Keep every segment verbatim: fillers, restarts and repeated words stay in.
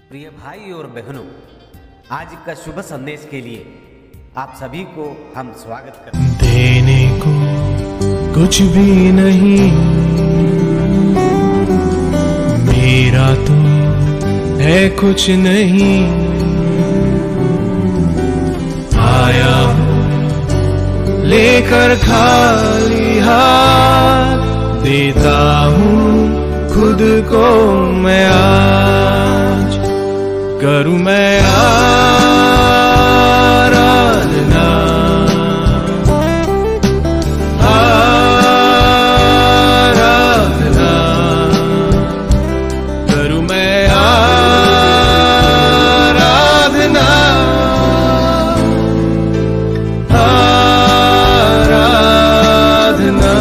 प्रिय भाई और बहनों, आज का शुभ संदेश के लिए आप सभी को हम स्वागत करते हैं। देने को कुछ भी नहीं मेरा तो है कुछ नहीं, आया हूँ लेकर खाली हाथ, देता हूँ खुद को मैं आज, करूँ मैं आराधना, आराधना, करूँ मैं आराधना, आराधना।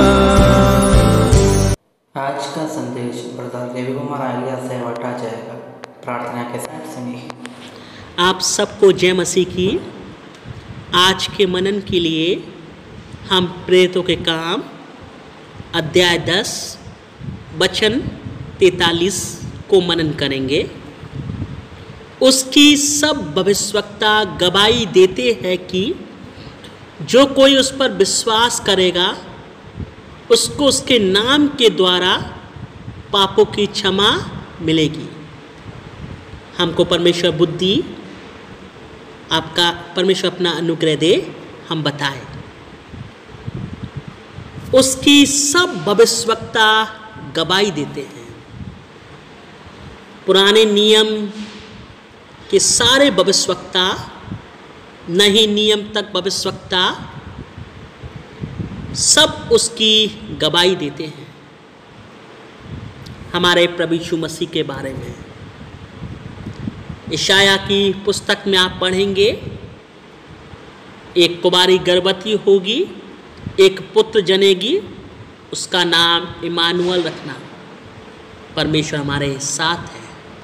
आज का संदेश ब्रदर देवी कुमार आलिया से भट्टाचार्य का प्रार्थना के साथ सुनिए। आप सबको जय मसीह की। आज के मनन के लिए हम प्रेरितों के काम अध्याय दस वचन तैंतालीस को मनन करेंगे। उसकी सब भविष्यवक्ता गवाही देते हैं कि जो कोई उस पर विश्वास करेगा उसको उसके नाम के द्वारा पापों की क्षमा मिलेगी। हमको परमेश्वर बुद्धि, आपका परमेश्वर अपना अनुग्रह दे, हम बताएं। उसकी सब भविष्यवक्ता गवाही देते हैं। पुराने नियम के सारे भविष्यवक्ता, नए नियम तक भविष्यवक्ता सब उसकी गवाही देते हैं हमारे प्रभु यीशु मसीह के बारे में। यशाया की पुस्तक में आप पढ़ेंगे, एक कुमारी गर्भवती होगी, एक पुत्र जनेगी, उसका नाम इमानुएल रखना, परमेश्वर हमारे साथ है।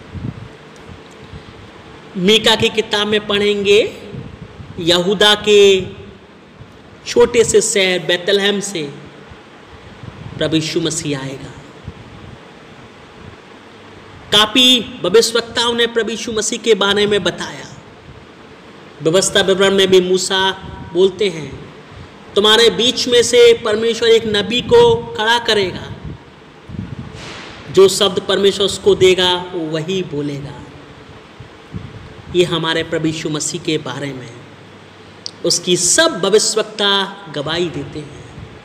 मीका की किताब में पढ़ेंगे, यहूदा के छोटे से शहर बैतलहम से प्रभु यीशु मसीह आएगा। काफी भविष्यवक्ताओं ने प्रभु यीशु मसीह के बारे में बताया। व्यवस्था विवरण में भी मूसा बोलते हैं, तुम्हारे बीच में से परमेश्वर एक नबी को खड़ा करेगा, जो शब्द परमेश्वर उसको देगा वो वही बोलेगा। ये हमारे प्रभु यीशु मसीह के बारे में उसकी सब भविष्यवक्ता गवाही देते हैं।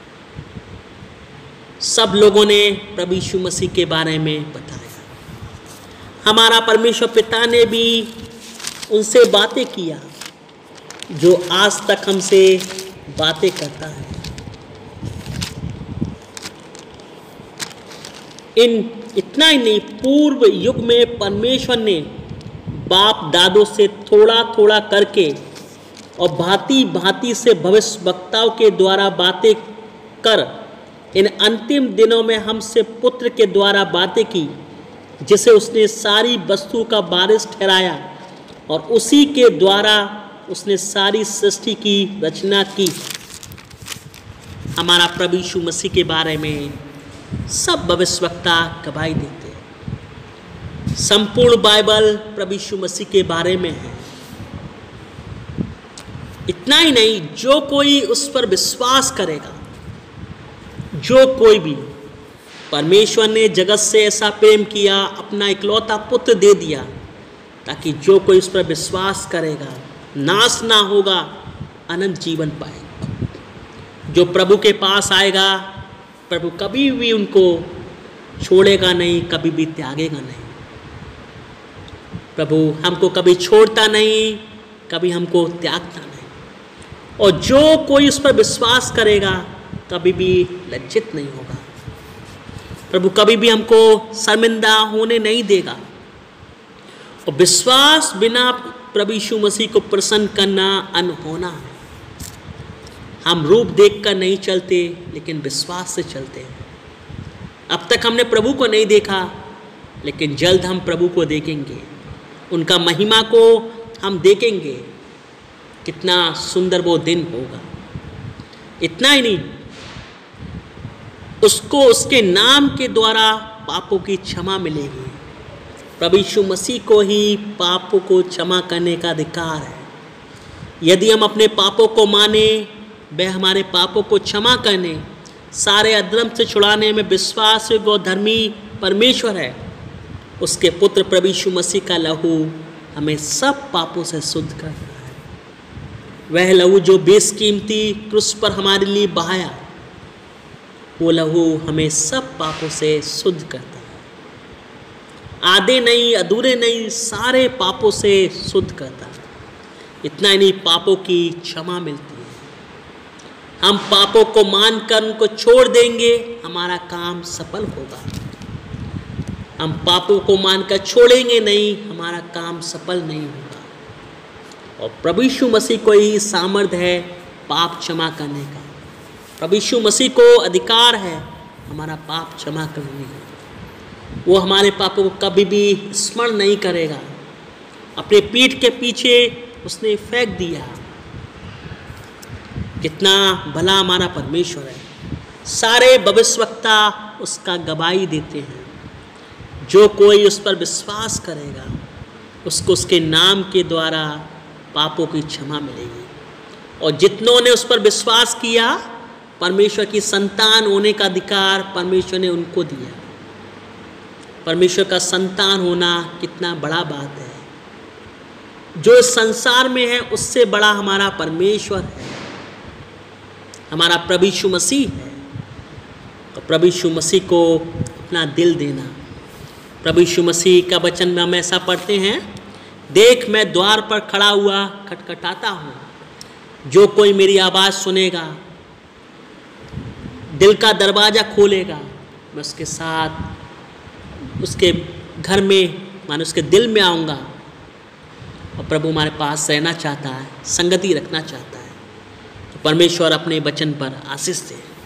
सब लोगों ने प्रभु यीशु मसीह के बारे में बताया। हमारा परमेश्वर पिता ने भी उनसे बातें किया, जो आज तक हमसे बातें करता है। इन इतना ही नहीं, पूर्व युग में परमेश्वर ने बाप दादों से थोड़ा थोड़ा करके और भांति भांति से भविष्यवक्ताओं के द्वारा बातें कर इन अंतिम दिनों में हमसे पुत्र के द्वारा बातें की, जिसे उसने सारी वस्तु का वारिस ठहराया और उसी के द्वारा उसने सारी सृष्टि की रचना की। हमारा प्रभु यीशु मसीह के बारे में सब भविष्यवक्ता गवाही देते हैं। संपूर्ण बाइबल प्रभु यीशु मसीह के बारे में है। इतना ही नहीं, जो कोई उस पर विश्वास करेगा, जो कोई भी, परमेश्वर ने जगत से ऐसा प्रेम किया, अपना इकलौता पुत्र दे दिया, ताकि जो कोई उस पर विश्वास करेगा नाश ना होगा, अनंत जीवन पाएगा। जो प्रभु के पास आएगा, प्रभु कभी भी उनको छोड़ेगा नहीं, कभी भी त्यागेगा नहीं। प्रभु हमको कभी छोड़ता नहीं, कभी हमको त्यागता नहीं। और जो कोई उस पर विश्वास करेगा कभी भी लज्जित नहीं होगा। प्रभु कभी भी हमको शर्मिंदा होने नहीं देगा। और विश्वास बिना प्रभु यीशु मसीह को प्रसन्न करना अनहोना है। हम रूप देखकर नहीं चलते, लेकिन विश्वास से चलते हैं। अब तक हमने प्रभु को नहीं देखा, लेकिन जल्द हम प्रभु को देखेंगे, उनका महिमा को हम देखेंगे। कितना सुंदर वो दिन होगा। इतना ही नहीं, उसको उसके नाम के द्वारा पापों की क्षमा मिलेगी। प्रभु यीशु मसीह को ही पापों को क्षमा करने का अधिकार है। यदि हम अपने पापों को माने, वह हमारे पापों को क्षमा करने, सारे अधर्म से छुड़ाने में विश्वास योग्य और धर्मी परमेश्वर है। उसके पुत्र प्रभु यीशु मसीह का लहू हमें सब पापों से शुद्ध करता है। वह लहू जो बेशकीमती क्रूस पर हमारे लिए बहाया, वो लहू हमें सब पापों से शुद्ध करता है। आधे नहीं, अधूरे नहीं, सारे पापों से शुद्ध करता है। इतना ही नहीं, पापों की क्षमा मिलती है। हम पापों को मानकर उनको छोड़ देंगे, हमारा काम सफल होगा। हम पापों को मानकर छोड़ेंगे नहीं, हमारा काम सफल नहीं होगा। और प्रभु यीशु मसीह को ही सामर्थ्य है पाप क्षमा करने का। प्रभु यीशु मसीह को अधिकार है हमारा पाप क्षमा करने का। वो हमारे पापों को कभी भी स्मरण नहीं करेगा। अपने पीठ के पीछे उसने फेंक दिया। कितना भला हमारा परमेश्वर है। सारे भविष्यवक्ता उसका गवाही देते हैं। जो कोई उस पर विश्वास करेगा, उसको उसके नाम के द्वारा पापों की क्षमा मिलेगी। और जितनों ने उस पर विश्वास किया, परमेश्वर की संतान होने का अधिकार परमेश्वर ने उनको दिया। परमेश्वर का संतान होना कितना बड़ा बात है। जो इस संसार में है उससे बड़ा हमारा परमेश्वर है, हमारा प्रभु यीशु मसीह है। तो प्रभु यीशु मसीह को अपना दिल देना। प्रभु यीशु मसीह का वचन में हम ऐसा पढ़ते हैं, देख मैं द्वार पर खड़ा हुआ खटखटाता हूँ, जो कोई मेरी आवाज़ सुनेगा, दिल का दरवाज़ा खोलेगा, मैं उसके साथ उसके घर में, माने उसके दिल में आऊँगा। और प्रभु हमारे पास रहना चाहता है, संगति रखना चाहता है। तो परमेश्वर अपने वचन पर आशीष दे।